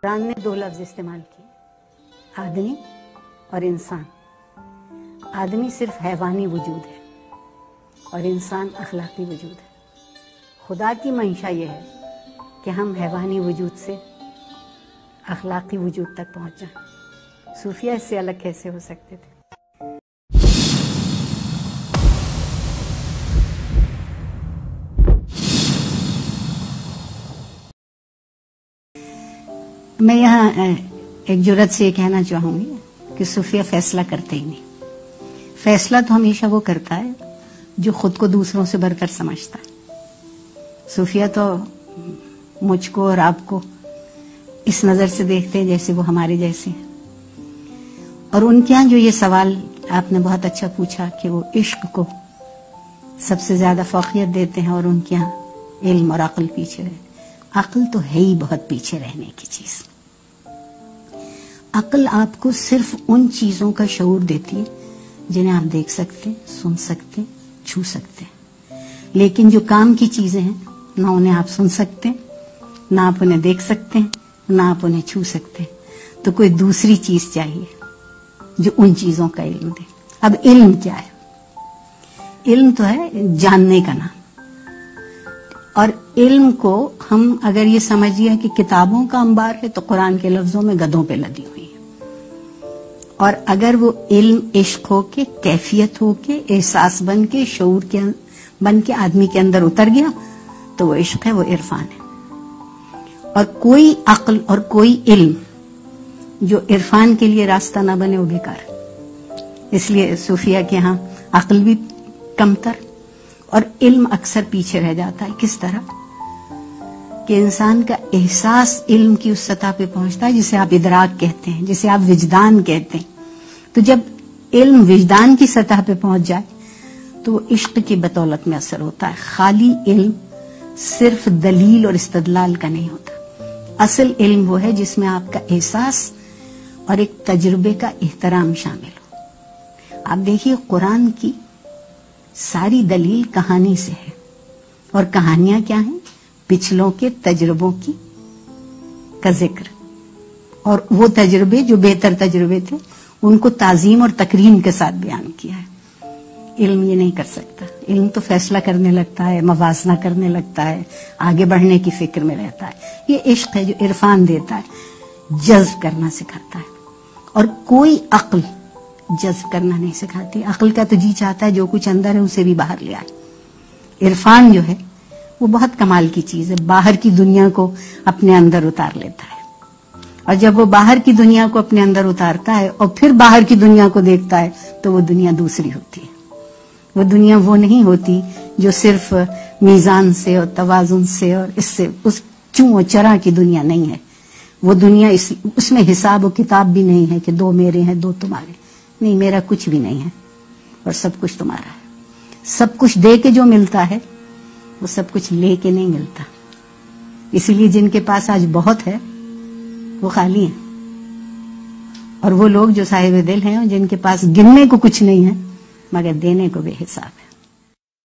قرآن نے دو لفظ استعمال کیے، آدمی اور انسان۔ آدمی صرف حیوانی وجود ہے اور انسان اخلاقی وجود ہے۔ خدا کی منشا یہ ہے کہ ہم حیوانی وجود سے اخلاقی وجود تک پہنچ جائیں۔ صوفیہ اس سے الگ کیسے ہو سکتے تھے؟ میں یہاں ایک جرات سے یہ کہنا چاہوں گی کہ صوفیہ فیصلہ کرتے ہی نہیں۔ فیصلہ تو ہمیشہ وہ کرتا ہے جو خود کو دوسروں سے بڑھ کر سمجھتا ہے۔ صوفیہ تو مجھ کو اور آپ کو اس نظر سے دیکھتے ہیں جیسے وہ ہمارے جیسے ہیں، اور ان کے یہاں جو یہ سوال آپ نے بہت اچھا پوچھا کہ وہ عشق کو سب سے زیادہ فوقیت دیتے ہیں اور ان کے یہاں علم اور عقل پیچھے رہے۔ عقل تو ہے ہی بہت پیچھے رہنے کی چیز۔ عقل آپ کو صرف ان چیزوں کا شعور دیتی ہے جنہیں آپ دیکھ سکتے، سن سکتے، چھو سکتے، لیکن جو کام کی چیزیں ہیں نہ انہیں آپ سن سکتے، نہ آپ انہیں دیکھ سکتے، نہ آپ انہیں چھو سکتے، تو کوئی دوسری چیز چاہیے جو ان چیزوں کا علم دے۔ اب علم کیا ہے؟ علم تو ہے جاننے کا نام، اور علم کو ہم اگر یہ سمجھیے کہ کتابوں کا انبار ہے تو قرآن کے لفظوں میں گدھوں پہ لدی ہوئی ہے، اور اگر وہ علم عشق ہو کے، کیفیت ہو کے، احساس بن کے، شعور کے بن کے آدمی کے اندر اتر گیا تو وہ عشق ہے، وہ عرفان ہے۔ اور کوئی عقل اور کوئی علم جو عرفان کے لیے راستہ نہ بنے وہ بیکار ہے۔ اس لیے صوفیہ کے ہاں عقل بھی کمتر اور علم اکثر پیچھے رہ جاتا ہے۔ کس طرح کہ انسان کا احساس علم کی اس سطح پہ پہنچتا ہے جسے آپ ادراک کہتے ہیں، جسے آپ وجدان کہتے ہیں۔ تو جب علم وجدان کی سطح پہ پہنچ جائے تو وہ عشق کی بطولت میں اثر ہوتا ہے۔ خالی علم صرف دلیل اور استدلال کا نہیں ہوتا۔ اصل علم وہ ہے جس میں آپ کا احساس اور ایک تجربے کا احترام شامل ہو۔ آپ دیکھیے قرآن کی ساری دلیل کہانی سے ہے، اور کہانیاں کیا ہیں؟ پچھلوں کے تجربوں کا ذکر، اور وہ تجربے جو بہتر تجربے تھے ان کو تعظیم اور تکریم کے ساتھ بیان کیا ہے۔ علم یہ نہیں کر سکتا۔ علم تو فیصلہ کرنے لگتا ہے، موازنہ کرنے لگتا ہے، آگے بڑھنے کی فکر میں رہتا ہے۔ یہ عشق ہے جو عرفان دیتا ہے، جذب کرنا سکھاتا ہے، اور کوئی عقل جذب کرنا نہیں سکھاتی۔ عقل کا تو جی چاہتا ہے جو کچھ اندر ہے اسے بھی باہر لے آئے۔ عرفان جو ہے وہ بہت کمال کی چیز ہے، باہر کی دنیا کو اپنے اندر اتار لیتا ہے، اور جب وہ باہر کی دنیا کو اپنے اندر اتارتا ہے اور پھر باہر کی دنیا کو دیکھتا ہے تو وہ دنیا دوسری ہوتی ہے۔ وہ دنیا وہ نہیں ہوتی جو صرف میزان سے اور توازن سے اور اس سے اس چوں و چرا کی دنیا نہیں ہے۔ وہ دنیا اس میں حساب و کتاب بھی نہیں ہے کہ دو میرے ہیں دو تمہارے، نہیں، میرا کچھ بھی نہیں ہے اور سب کچھ تمہارا ہے۔ سب کچھ دے کے جو ملتا ہے وہ سب کچھ لے کے نہیں ملتا۔ اسی لیے جن کے پاس آج بہت ہے وہ خالی ہیں، اور وہ لوگ جو صاحب دل ہیں اور جن کے پاس گننے کو کچھ نہیں ہے مگر دینے کو بے حساب ہے۔